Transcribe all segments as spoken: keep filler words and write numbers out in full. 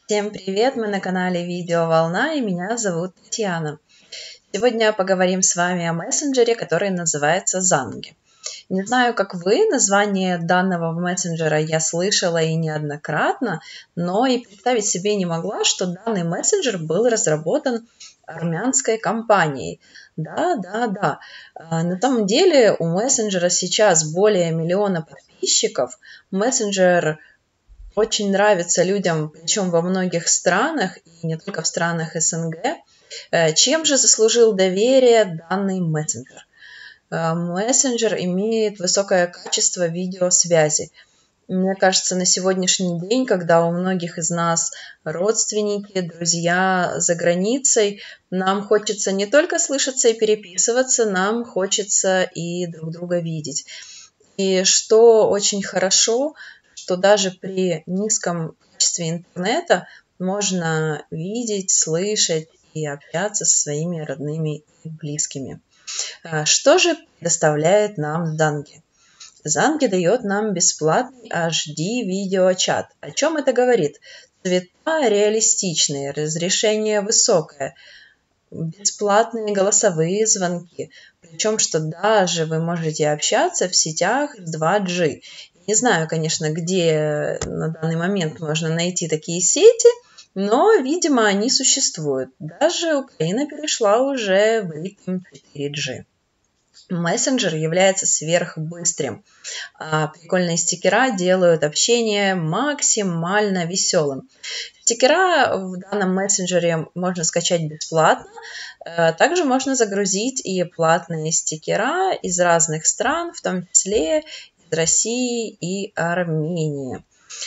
Всем привет! Мы на канале Видео Волна, и меня зовут Татьяна. Сегодня поговорим с вами о мессенджере, который называется Занги. Не знаю, как вы, название данного мессенджера я слышала и неоднократно, но и представить себе не могла, что данный мессенджер был разработан армянской компанией. Да, да, да. На самом деле у мессенджера сейчас более миллиона подписчиков. Мессенджер очень нравится людям, причем во многих странах, и не только в странах СНГ. Чем же заслужил доверие данный мессенджер? Мессенджер имеет высокое качество видеосвязи. Мне кажется, на сегодняшний день, когда у многих из нас родственники, друзья за границей, нам хочется не только слышаться и переписываться, нам хочется и друг друга видеть. И что очень хорошо, что даже при низком качестве интернета можно видеть, слышать и общаться со своими родными и близкими. Что же предоставляет нам Занги? Занги дает нам бесплатный эйч ди видеочат. О чем это говорит? Цвета реалистичные, разрешение высокое, бесплатные голосовые звонки. Причем, что даже вы можете общаться в сетях два джи. Не знаю, конечно, где на данный момент можно найти такие сети, но, видимо, они существуют. Даже Украина перешла уже в ритм четыре джи. Мессенджер является сверхбыстрым. А прикольные стикера делают общение максимально веселым. Стикера в данном мессенджере можно скачать бесплатно. Также можно загрузить и платные стикера из разных стран, в том числе из России и Армении.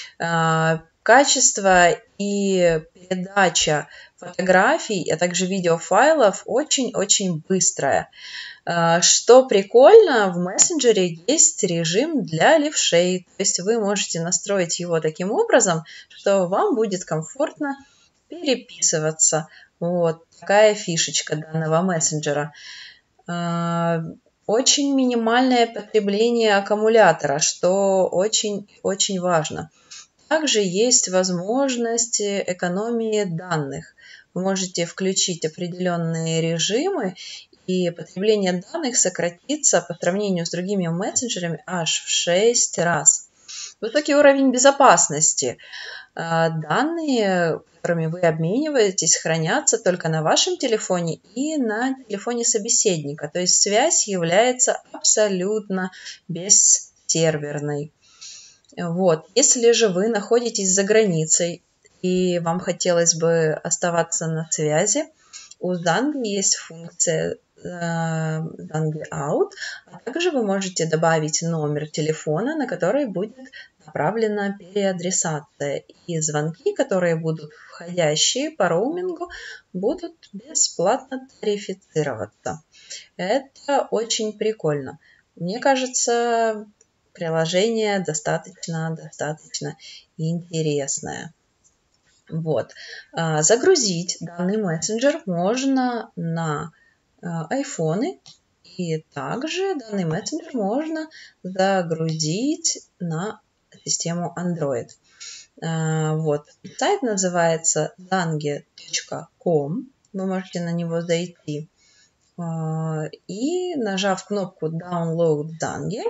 Качество и передача фотографий, а также видеофайлов очень-очень быстрое. Что прикольно, в мессенджере есть режим для левшей, то есть вы можете настроить его таким образом, что вам будет комфортно переписываться. Вот такая фишечка данного мессенджера. Очень минимальное потребление аккумулятора, что очень-очень важно. Также есть возможность экономии данных. Вы можете включить определенные режимы, и потребление данных сократится по сравнению с другими мессенджерами аж в шесть раз. Высокий уровень безопасности. Данные, которыми вы обмениваетесь, хранятся только на вашем телефоне и на телефоне собеседника. То есть связь является абсолютно бессерверной. Вот. Если же вы находитесь за границей и вам хотелось бы оставаться на связи, у Занги есть функция Zangi Out, а также вы можете добавить номер телефона, на который будет направлена переадресация. И звонки, которые будут входящие по роумингу, будут бесплатно тарифицироваться. Это очень прикольно. Мне кажется, приложение достаточно-достаточно интересное. Вот. Загрузить данный мессенджер можно на айфоны, и также данный мессенджер можно загрузить на систему Android. Вот. Сайт называется zangi точка ком. Вы можете на него зайти. И нажав кнопку Download Zangi,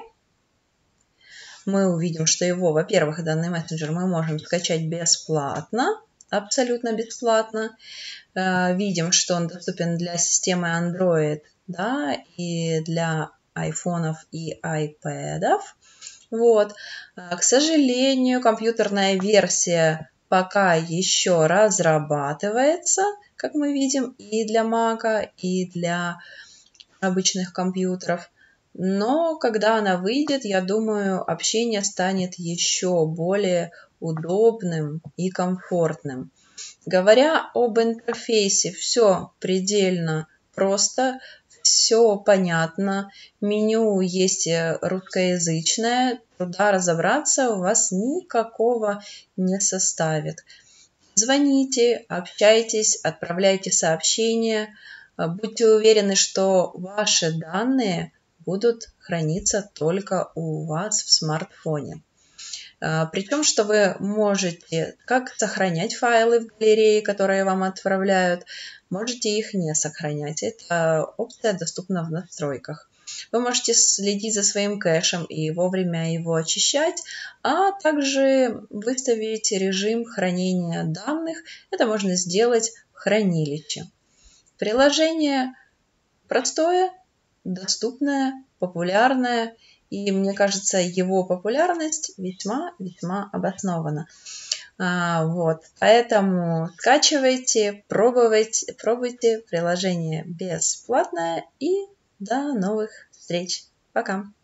мы увидим, что его, во-первых, данный мессенджер мы можем скачать бесплатно, абсолютно бесплатно. Видим, что он доступен для системы Android, да, и для айфонов и айпэдов. Вот. К сожалению, компьютерная версия пока еще разрабатывается, как мы видим, и для Mac, и для обычных компьютеров. Но когда она выйдет, я думаю, общение станет еще более удобным и комфортным. Говоря об интерфейсе, все предельно просто, все понятно. Меню есть русскоязычное, труда разобраться у вас никакого не составит. Звоните, общайтесь, отправляйте сообщения. Будьте уверены, что ваши данные будут храниться только у вас в смартфоне. Причем, что вы можете как сохранять файлы в галерее, которые вам отправляют, можете их не сохранять. Эта опция доступна в настройках. Вы можете следить за своим кэшем и вовремя его очищать, а также выставить режим хранения данных. Это можно сделать в хранилище. Приложение простое, доступное, популярное, и мне кажется, его популярность весьма-весьма обоснована. А, вот, поэтому скачивайте, пробуйте, пробуйте, приложение бесплатное, и до новых встреч. Пока!